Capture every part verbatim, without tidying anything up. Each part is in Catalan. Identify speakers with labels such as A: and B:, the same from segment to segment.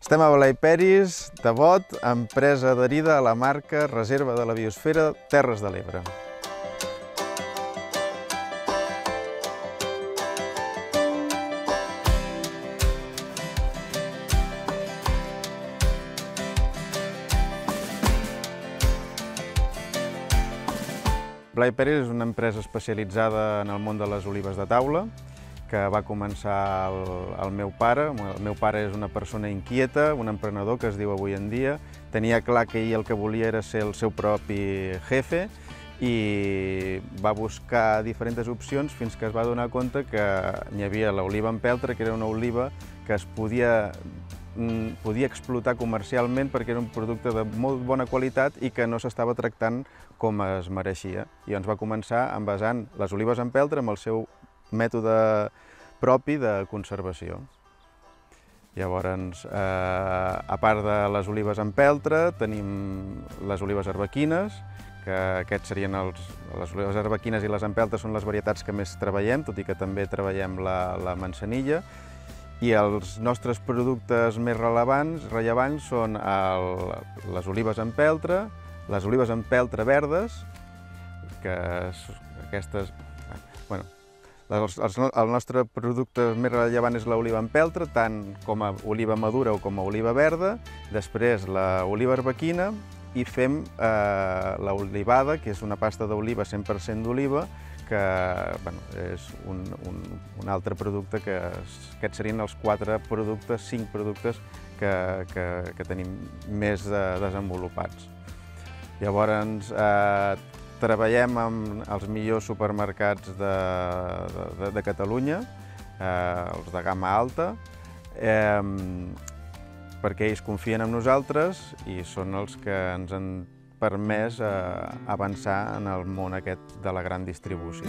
A: Estem a Blai Peris, de Bot, empresa adherida a la marca Reserva de la Biosfera Terres de l'Ebre. Blai Peris és una empresa especialitzada en el món de les olives de taula, que va començar el, el meu pare. El meu pare és una persona inquieta, un emprenedor que es diu avui en dia. Tenia clar que ell el que volia era ser el seu propi jefe i va buscar diferents opcions fins que es va donar compte que hi havia l'oliva empeltre, que era una oliva que es podia, podia explotar comercialment perquè era un producte de molt bona qualitat i que no s'estava tractant com es mereixia. I llavors va començar envasant les olives empeltre amb el seu mètode propi de conservació. Llavors, eh, a part de les olives empeltre, tenim les olives arbequines, que aquests serien els, les olives arbequines i les empeltres són les varietats que més treballem, tot i que també treballem la, la manzanilla. I els nostres productes més rellevants, rellevants són el, les olives empeltre, les olives empeltre verdes, que aquestes... Bueno, el nostre producte més rellevant és l'oliva empeltre, tant com a oliva madura o com a oliva verda, després l'oliva arbequina i fem eh, l'olivada, que és una pasta d'oliva cent per cent d'oliva, que bueno, és un, un, un altre producte que aquests serien els quatre productes, cinc productes que, que, que tenim més eh, desenvolupats. Llavors, eh, treballem amb els millors supermercats de, de, de Catalunya, eh, els de gamma alta, eh, perquè ells confien en nosaltres i són els que ens han permès eh, avançar en el món aquest de la gran distribució.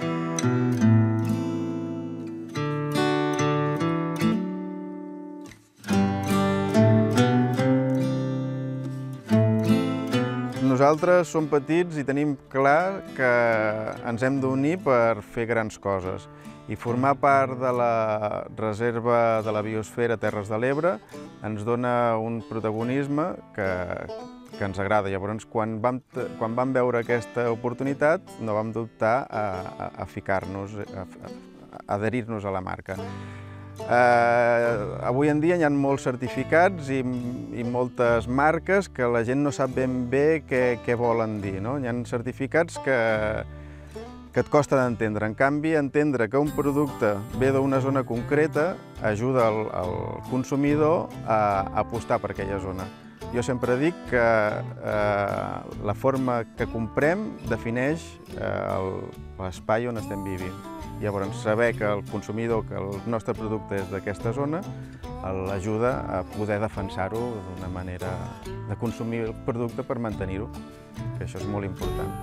A: Nosaltres som petits i tenim clar que ens hem d'unir per fer grans coses. I formar part de la Reserva de la Biosfera Terres de l'Ebre ens dona un protagonisme que, que ens agrada. Llavors, quan vam, quan vam veure aquesta oportunitat, no vam dubtar a, a, a ficar-nos, a, a adherir-nos a la marca. Eh, avui en dia hi ha molts certificats i, i moltes marques que la gent no sap ben bé què, què volen dir, no? Hi ha certificats que, que et costa d'entendre. En canvi, entendre que un producte ve d'una zona concreta ajuda el, el consumidor a, a apostar per aquella zona. Jo sempre dic que eh, la forma que comprem defineix eh, l'espai on estem vivint. Llavors, saber que el consumidor, que el nostre producte és d'aquesta zona, l'ajuda a poder defensar-ho d'una manera de consumir el producte per mantenir-ho, que això és molt important.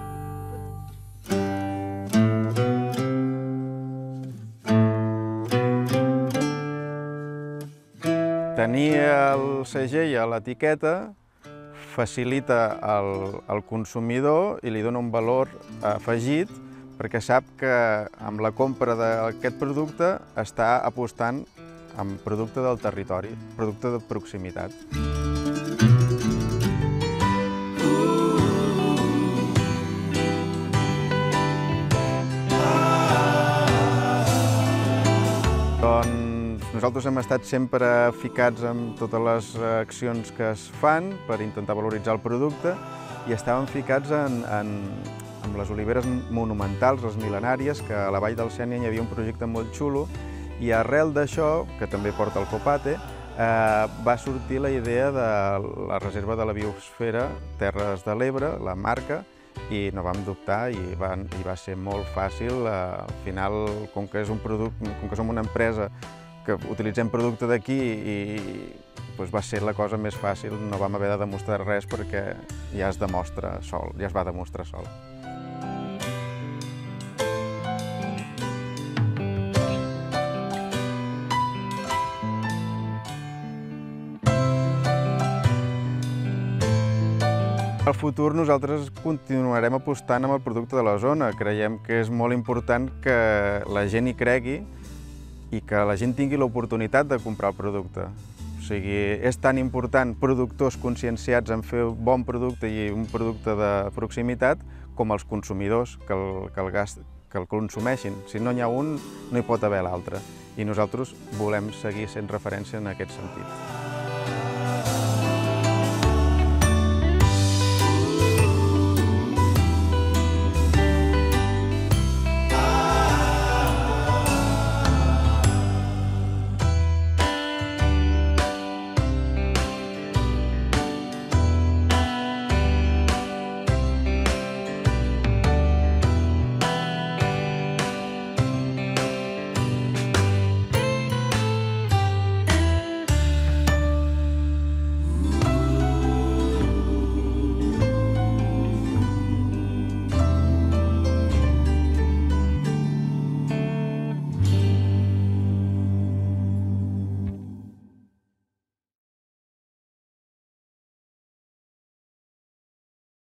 A: Tenir el segell a l'etiqueta facilita el, el consumidor i li dona un valor afegit perquè sap que amb la compra d'aquest producte està apostant en producte del territori, producte de proximitat. Doncs nosaltres hem estat sempre ficats en totes les accions que es fan per intentar valoritzar el producte i estàvem ficats en, en amb les oliveres monumentals, les mil·lenàries, que a la Vall del Sénia hi havia un projecte molt xulo i arrel d'això, que també porta el Copate, eh, va sortir la idea de la Reserva de la Biosfera Terres de l'Ebre, la marca, i no vam dubtar i va, i va ser molt fàcil. Eh, al final, com que és un producte, com que som una empresa que utilitzem producte d'aquí i doncs va ser la cosa més fàcil, no vam haver de demostrar res perquè ja es demostra sol, ja es va demostrar sol. Al futur nosaltres continuarem apostant amb el producte de la zona. Creiem que és molt important que la gent hi cregui i que la gent tingui l'oportunitat de comprar el producte. sigui, és tan important productors conscienciats en fer bon producte i un producte de proximitat com els consumidors que el, que el, gas, que el consumeixin. Si no n'hi ha un, no hi pot haver l'altre. I nosaltres volem seguir sent referència en aquest sentit.